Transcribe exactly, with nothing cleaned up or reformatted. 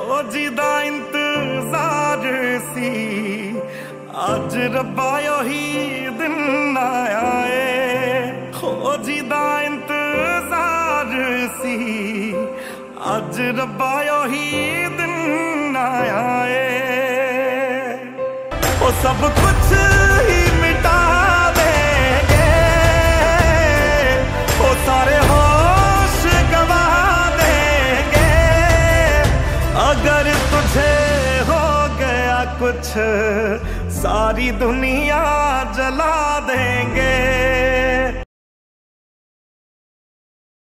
खोजी दा इंतजार सी अज रब्बा ही दिन आया है। खोजी दा इंतजार सी अज रब्बा ही दिन आया है। वो सब कुछ ही मिटा देंगे, वो सारे होश गवा देंगे। अगर तुझे हो गया कुछ सारी दुनिया जला देंगे।